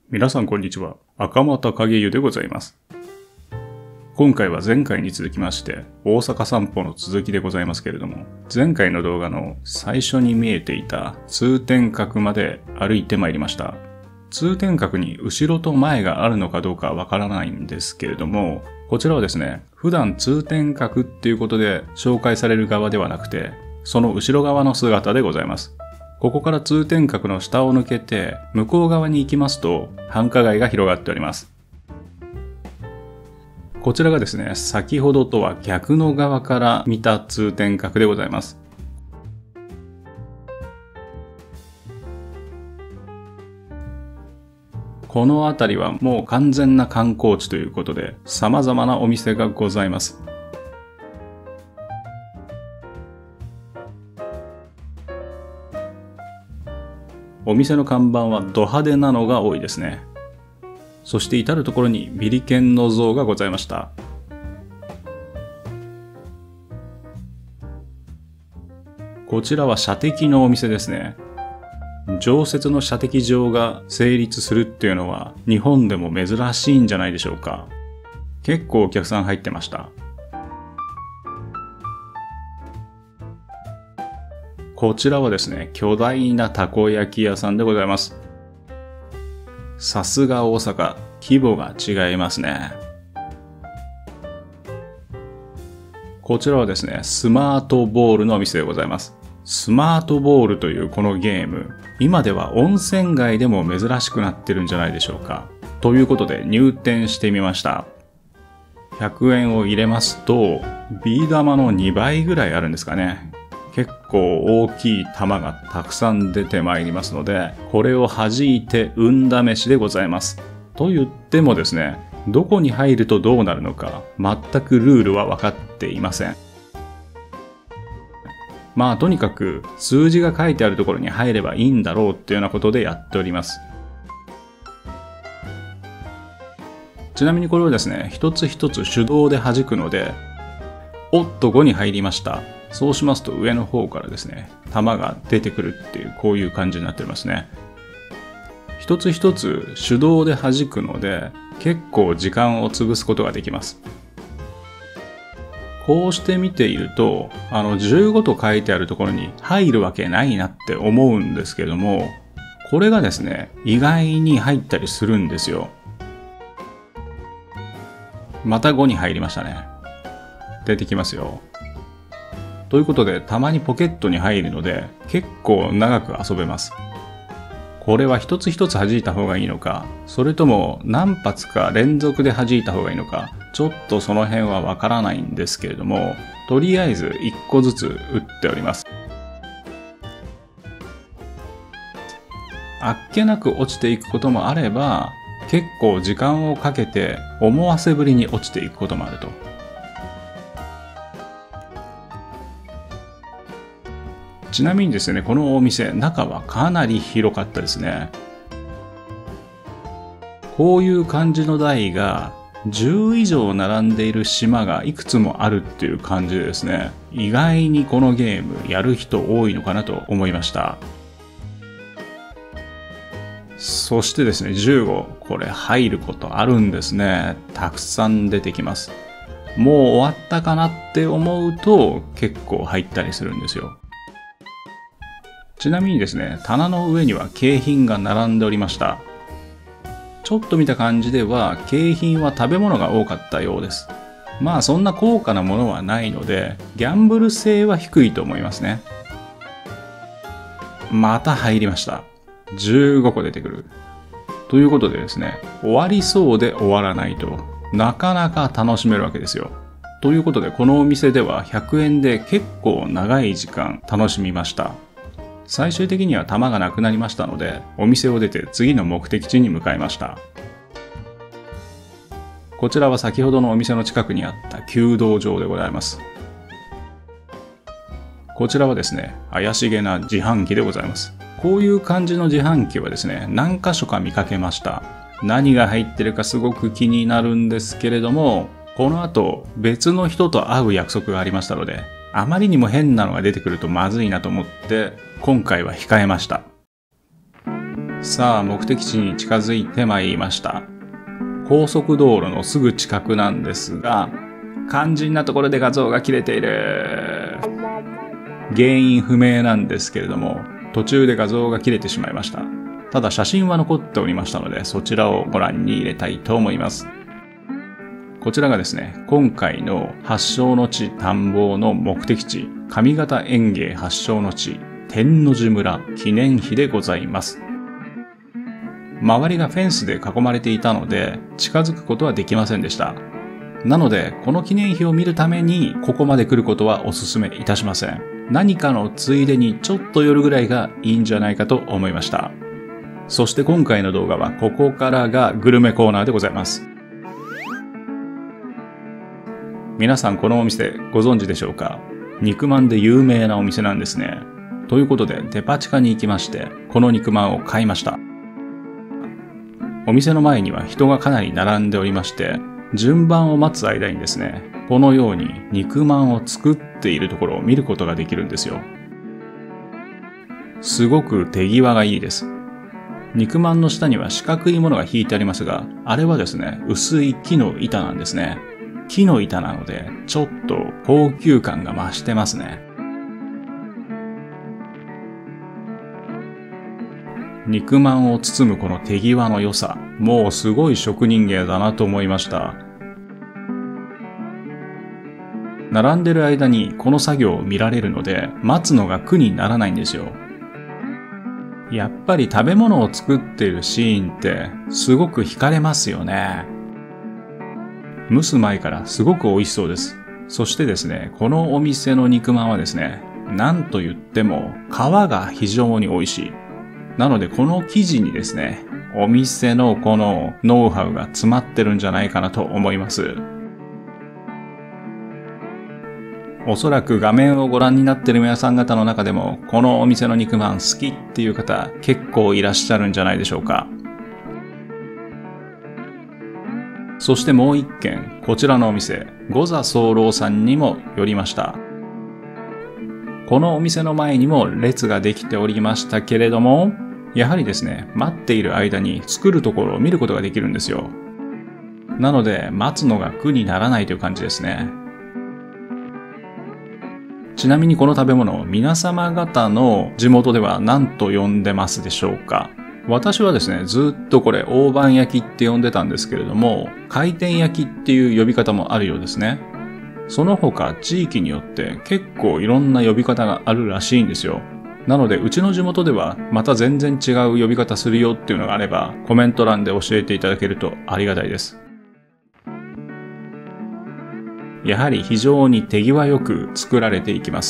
皆さんこんにちは。赤俣影湯でございます。今回は前回に続きまして大阪散歩の続きでございますけれども、前回の動画の最初に見えていた通天閣まで歩いてまいりました。通天閣に後ろと前があるのかどうかわからないんですけれども、こちらはですね、普段通天閣っていうことで紹介される側ではなくて、その後ろ側の姿でございます。ここから通天閣の下を抜けて向こう側に行きますと繁華街が広がっております。こちらがですね、先ほどとは逆の側から見た通天閣でございます。この辺りはもう完全な観光地ということで様々なお店がございます。お店の看板はド派手なのが多いですね。そして至るところにビリケンの像がございました。こちらは射的のお店ですね。常設の射的場が成立するっていうのは日本でも珍しいんじゃないでしょうか。結構お客さん入ってました。こちらはですね、巨大なたこ焼き屋さんでございます。さすが大阪、規模が違いますね。こちらはですね、スマートボールのお店でございます。スマートボールというこのゲーム、今では温泉街でも珍しくなってるんじゃないでしょうか。ということで入店してみました。100円を入れますと、ビー玉の2倍ぐらいあるんですかね。結構大きい玉がたくさん出てまいりますので、これを弾いて運試しでございます。と言ってもですね、どこに入るとどうなるのか、全くルールは分かっていません。まあとにかく数字が書いてあるところに入ればいいんだろうっていうようなことでやっております。ちなみにこれをですね、一つ一つ手動で弾くので、おっと5に入りました。そうしますと上の方からですね、弾が出てくるっていうこういう感じになっておりますね。一つ一つ手動で弾くので結構時間を潰すことができます。こうして見ていると15と書いてあるところに入るわけないなって思うんですけども、これがですね、意外に入ったりするんですよ。また5に入りましたね。出てきますよ。ということで、たまにポケットに入るので、結構長く遊べます。これは一つ一つ弾いた方がいいのか、それとも何発か連続で弾いた方がいいのか、ちょっとその辺はわからないんですけれども、とりあえず1個ずつ打っております。あっけなく落ちていくこともあれば、結構時間をかけて思わせぶりに落ちていくこともあると。ちなみにですね、このお店、中はかなり広かったですね。こういう感じの台が10以上並んでいる島がいくつもあるっていう感じでですね、意外にこのゲームやる人多いのかなと思いました。そしてですね、15、これ入ることあるんですね。たくさん出てきます。もう終わったかなって思うと結構入ったりするんですよ。ちなみにですね、棚の上には景品が並んでおりました。ちょっと見た感じでは景品は食べ物が多かったようです。まあそんな高価なものはないので、ギャンブル性は低いと思いますね。また入りました。15個出てくる。ということでですね、終わりそうで終わらないと、なかなか楽しめるわけですよ。ということで、このお店では100円で結構長い時間楽しみました。最終的には弾がなくなりましたので、お店を出て次の目的地に向かいました。こちらは先ほどのお店の近くにあった弓道場でございます。こちらはですね、怪しげな自販機でございます。こういう感じの自販機はですね、何箇所か見かけました。何が入ってるかすごく気になるんですけれども、この後別の人と会う約束がありましたので、あまりにも変なのが出てくるとまずいなと思って、今回は控えました。 さあ、目的地に近づいてまいりました。高速道路のすぐ近くなんですが、肝心なところで画像が切れている。原因不明なんですけれども、途中で画像が切れてしまいました。ただ写真は残っておりましたので、そちらをご覧に入れたいと思います。こちらがですね、今回の発祥の地探訪の目的地、上方園芸発祥の地、天王寺村記念碑でございます。周りがフェンスで囲まれていたので、近づくことはできませんでした。なので、この記念碑を見るために、ここまで来ることはお勧めいたしません。何かのついでにちょっと寄るぐらいがいいんじゃないかと思いました。そして今回の動画はここからがグルメコーナーでございます。皆さんこのお店ご存知でしょうか？肉まんで有名なお店なんですね。ということでデパ地下に行きまして、この肉まんを買いました。お店の前には人がかなり並んでおりまして、順番を待つ間にですね、このように肉まんを作っているところを見ることができるんですよ。すごく手際がいいです。肉まんの下には四角いものが引いてありますが、あれはですね、薄い木の板なんですね。木の板なので、ちょっと高級感が増してますね。肉まんを包むこの手際の良さ、もうすごい職人芸だなと思いました。並んでる間にこの作業を見られるので、待つのが苦にならないんですよ。やっぱり食べ物を作っているシーンってすごく惹かれますよね。蒸す前からすごく美味しそうです。そしてですね、このお店の肉まんはですね、なんと言っても皮が非常に美味しい。なのでこの生地にですね、お店のこのノウハウが詰まってるんじゃないかなと思います。おそらく画面をご覧になっている皆さん方の中でも、このお店の肉まん好きっていう方結構いらっしゃるんじゃないでしょうか。そしてもう一軒、こちらのお店、五座候さんにも寄りました。このお店の前にも列ができておりましたけれども、やはりですね、待っている間に作るところを見ることができるんですよ。なので、待つのが苦にならないという感じですね。ちなみにこの食べ物、皆様方の地元では何と呼んでますでしょうか？私はですね、ずっとこれ大判焼きって呼んでたんですけれども、回転焼きっていう呼び方もあるようですね。その他地域によって結構いろんな呼び方があるらしいんですよ。なのでうちの地元ではまた全然違う呼び方するよっていうのがあれば、コメント欄で教えていただけるとありがたいです。やはり非常に手際よく作られていきます。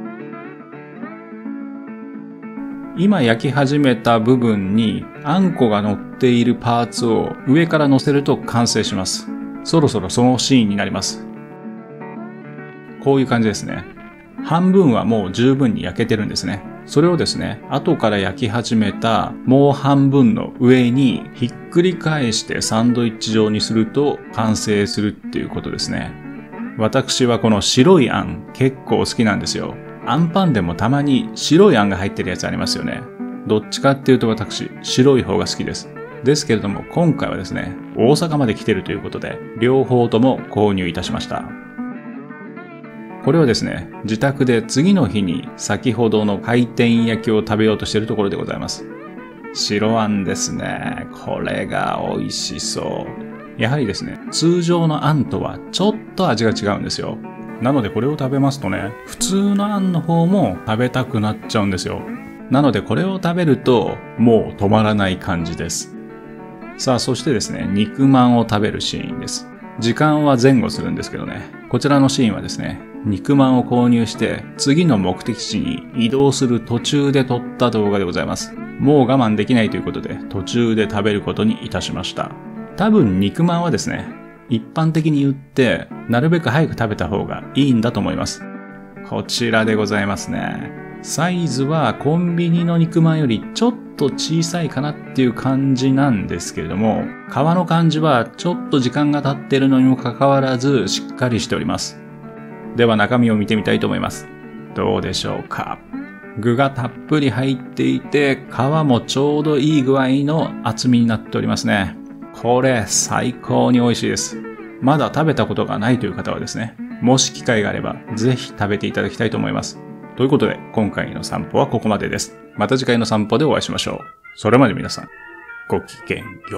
今焼き始めた部分にあんこが乗っているパーツを上から乗せると完成します。そろそろそのシーンになります。こういう感じですね。半分はもう十分に焼けてるんですね。それをですね、後から焼き始めたもう半分の上にひっくり返してサンドイッチ状にすると完成するっていうことですね。私はこの白いあん結構好きなんですよ。あんパンでもたまに白いあんが入ってるやつありますよね。どっちかっていうと私、白い方が好きです。ですけれども今回はですね、大阪まで来てるということで、両方とも購入いたしました。これはですね、自宅で次の日に先ほどの回転焼きを食べようとしているところでございます。白あんですね。これが美味しそう。やはりですね、通常のあんとはちょっと味が違うんですよ。なのでこれを食べますとね、普通のあんの方も食べたくなっちゃうんですよ。なのでこれを食べるともう止まらない感じです。さあ、そしてですね、肉まんを食べるシーンです。時間は前後するんですけどね、こちらのシーンはですね、肉まんを購入して次の目的地に移動する途中で撮った動画でございます。もう我慢できないということで途中で食べることにいたしました。多分肉まんはですね、一般的に言ってなるべく早く食べた方がいいんだと思います。こちらでございますね。サイズはコンビニの肉まんよりちょっと小さいかなっていう感じなんですけれども、皮の感じはちょっと時間が経っているのにもかかわらずしっかりしております。では中身を見てみたいと思います。どうでしょうか。 具がたっぷり入っていて、皮もちょうどいい具合の厚みになっておりますね。これ最高に美味しいです。まだ食べたことがないという方はですね、もし機会があればぜひ食べていただきたいと思います。ということで、今回の散歩はここまでです。また次回の散歩でお会いしましょう。それまで皆さん、ごきげんよう。